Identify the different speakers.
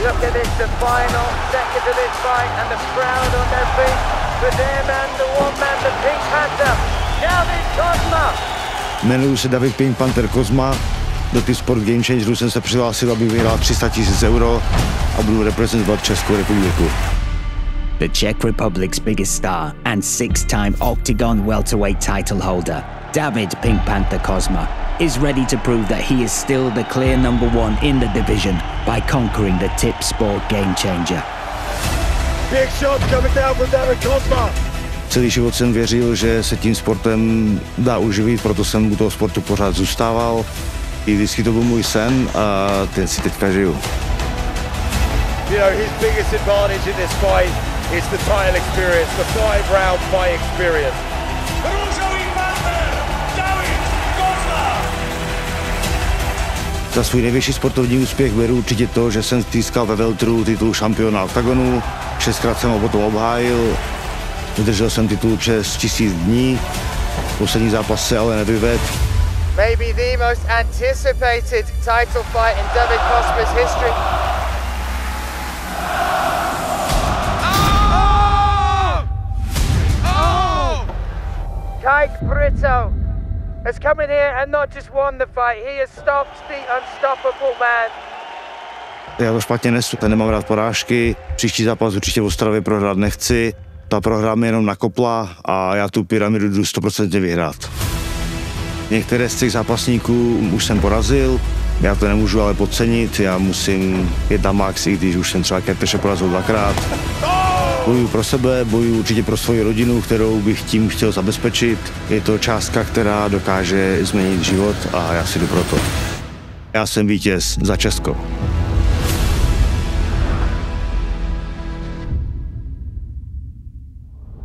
Speaker 1: Look at this, the final second of this fight and the crowd on their feet for their man, the one man, the Pink Panther, David Kozma.
Speaker 2: Jmenuji se David Pink Panther Kozma. Do ty Sport Game Changerů jsem se přihlásil, aby vyhrál 300 000 euro a budu reprezentovat Českou republiku.
Speaker 3: The Czech Republic's biggest star and six-time Octagon welterweight title holder, David Pink Panther Kozma, is ready to prove that he is still the clear number one in the division by conquering the Tip Sport Game Changer.
Speaker 1: Big shot coming down from David Kozma.
Speaker 2: Celý život jsem věřil, že se tím sportem dá uživit, proto jsem u toho sportu pořád zůstával. I vždycky to byl můj sen a ten si teďka žiju.
Speaker 1: You know, his biggest advantage in this fight is the title experience, the 5-round fight experience.
Speaker 2: Za svůj největší sportovní úspěch beru určitě to, že jsem získal ve welteru titul šampiona Octagonu, 6krát jsem ho potom obhájil, udržel jsem titul přes 1000 dní, poslední zápas se ale nevyvedl.
Speaker 1: Maybe the most anticipated title fight in David Kozma's history. Kike Brito has come in here and not just won the fight, he has stopped the unstoppable man.
Speaker 2: Já to špatně nesu, nemám rád porážky, příští zápas určitě v Ostravě prohrát nechci, ta prohra mě jenom nakopla a já tu pyramidu jdu 100% vyhrát. Některé z těch zápasníků už jsem porazil, já to nemůžu ale podcenit, já musím jet na max, i když už jsem třeba Kertéše porazil 2krát. Bojuju pro sebe, bojuju určitě pro svoji rodinu, kterou bych tím chtěl zabezpečit. Je to částka, která dokáže změnit život a já si jdu pro to. Já jsem vítěz za Česko.